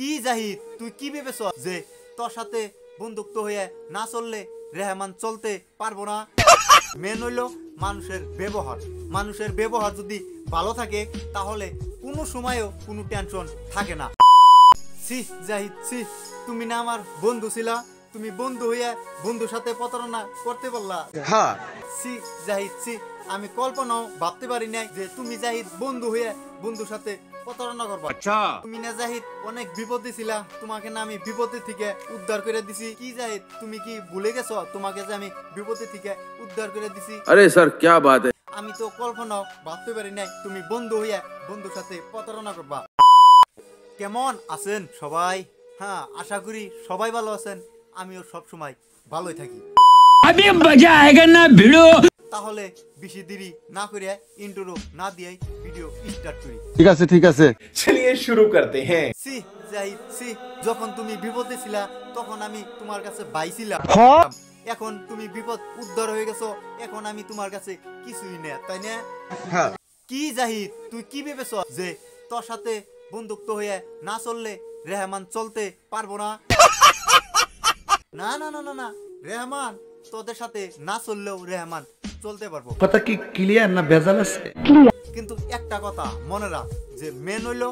কি জাহিদ তুই কি ভেবেছ যে তোর সাথে বন্ধুত্ব হয়ে না চললে রেহমান চলতে পারবো না? মেন হইল মানুষের ব্যবহার যদি ভালো থাকে তাহলে কোনো সময়ও কোনো টেনশন থাকে না। সি জাহিদ সি, তুমি না আমার বন্ধু ছিলা, তুমি বন্ধু হইয়া বন্ধুর সাথে প্রতারণা করতে পারলা। হ্যাঁ সি জাহিদ সি, আমি কল্পনাও ভাবতে পারি নাই যে তুমি জাহিদ বন্ধু হইয়া বন্ধুর সাথে প্রতারণা করবা। আচ্ছা তুমি না জাহিদ অনেক বিপদে ছিলা, তোমাকে না আমি বিপদে থেকে উদ্ধার করে দিছি। কি জাহিদ তুমি কি ভুলে গেছো তোমাকে যে আমি বিপদে থেকে উদ্ধার করে দিছি? আরে স্যার क्या बात है, আমি তো কল্পনাও ভাবতে পারি নাই তুমি বন্ধু হইয়া বন্ধুর সাথে প্রতারণা করবা। কেমন আছেন সবাই? হ্যাঁ আশা করি সবাই ভালো আছেন, আমিও সব সময় ভালোই থাকি। अभी मजा आएगा ना भिड़ो। তাহলে বেশি দেরি না করে ইন্ট্রো না দিয়ে ভিডিও স্টার্ট করি। ঠিক আছে चलिए शुरू करते हैं। সি জাহিদ সি, যখন তুমি বিপদে ছিলা তখন আমি তোমার কাছে বাইছিলাম, এখন তুমি বিপদ উদ্ধার হয়ে গেছো, এখন আমি তোমার কাছে কিছুই না, তাই না? কি জাহিদ তুই কি ভেবেছ যে তোর সাথে বন্ধুত্ব হয়ে না চললে রেহমান চলতে পারবো না? না না না না না, রেহমান তোদের সাথে না চললেও রেহমান চলতে পারবো। কথা কি ক্লিয়ার না ভেজাল আছে? কিন্তু একটা কথা মনে রাখ যে মেন হইল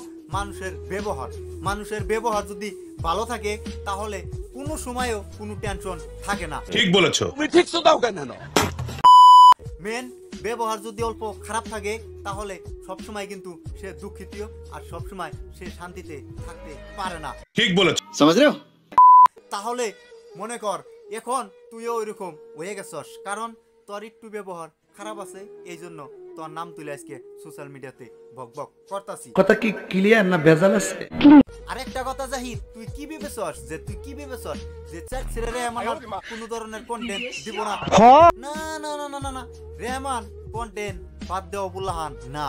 মানুষের ব্যবহার যদি ভালো থাকে তাহলে কোনো সময়ও কোনো টেনশন থাকে না। ঠিক বলেছো। তুমি ঠিক শুধাও কেন? মেন ব্যবহার যদি অল্প খারাপ থাকে তাহলে সবসময় কিন্তু সে দুঃখিত আর সবসময় সে শান্তিতে থাকতে পারে না। ঠিক বলেছো। समझ रहे हो? তাহলে মনে কর এখন তুইও ওইরকম হয়ে গেছস, কারণ তোর একটু ব্যবহার খারাপ আছে, এই জন্য তোর নাম তুলে আজকে সোশ্যাল মিডিয়াতে বক বক করতাছি। কথা কি ক্লিয়ার না ভেজাল আছে? আরেকটা কথা জাহিদ তুই কি ভেবেছস যে চ্যাট ছেড়ে রেহমান কোনো ধরনের কন্টেন্ট দিব না? না না না না না না, রেহমান কন্টেন্ট বাদ দেওয়া বললাম না।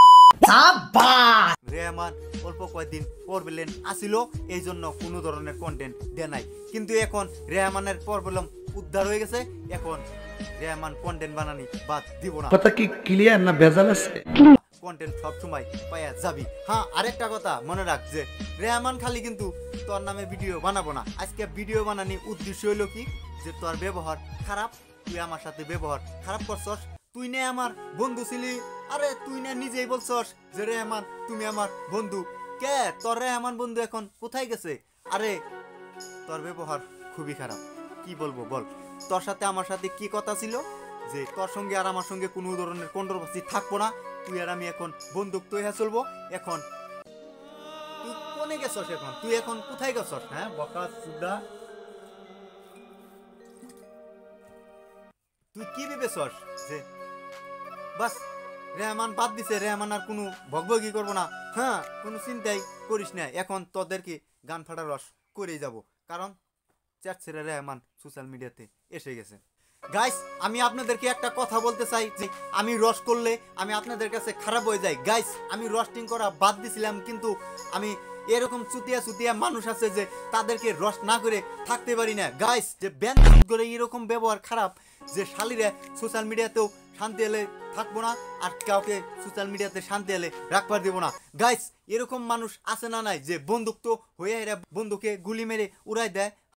রেহমান অল্প কয়েকদিন পরবেলেন আসিল, এই জন্য কোনো ধরনের কন্টেন্ট দেয় নাই, কিন্তু এখন রেহমানের পরবেলম উদ্ধার হয়ে গেছে, এখন রেহমান কন্টেন্ট বানানি বাদ দিব না। কথা কি ক্লিয়ার না ভেজাল আছে? কন্টেন্ট সব সময় পাইয়া যাবি। হ্যাঁ আরেকটা কথা মনে রাখ যে রেহমান খালি কিন্তু তোর নামে ভিডিও বানাবো না, আজকে ভিডিও বানানি উদ্দেশ্য হইলো কি যে তোর ব্যবহার খারাপ, তুই আমার সাথে ব্যবহার খারাপ করছস, তুই না আমার বন্ধু ছিলি, আরে তুই না নিজেই বলছস যে রেহমান তুমি আমার বন্ধু, কে তোর রেহমান বন্ধু এখন কোথায় গেছে? আরে তোর ব্যবহার খুবই খারাপ, কি বলবো বল? তোর সাথে আমার সাথে কি কথা ছিল যে তোর সঙ্গে আর আমার সঙ্গে কোনো ধরনের কন্ট্রোভার্সি থাকবো না, তুই আর আমি এখন বন্দুক তো হয়ে চলবো। এখন তুই কোনে গেছস? এখন তুই এখন কোথায় গেছস? হ্যাঁ বকা সুদা, তুই কি ভেবেছস যে বাস রেহমান বাদ দিছে, রেহমান আর কোনো ভগভগি করবো না? হ্যাঁ কোনো চিন্তাই করিস না, এখন তোদেরকে গান ফাটা রস করেই যাব, কারণ চ্যাট ছেড়ে রেহমান সোশ্যাল মিডিয়াতে এসে গেছে। গাইস আমি আপনাদেরকে একটা কথা বলতে চাই যে আমি রস করলে আমি আপনাদের কাছে খারাপ হয়ে যাই। গাইস আমি রস্টিং করা বাদ দিছিলাম, কিন্তু আমি এরকম চুতিয়া মানুষ আছে যে তাদেরকে রস না করে থাকতে পারি না। গাইস যে ব্যান করে এরকম ব্যবহার খারাপ যে শালিরে সোশ্যাল মিডিয়াতেও শান্তি এলে থাকবো না আর কাউকে সোশ্যাল মিডিয়াতে শান্তি এলে রাখবার দেবো না। গাইস এরকম মানুষ আছে না নাই যে বন্দুক তো হয়ে বন্ধুকে গুলি মেরে উড়াই দেয়,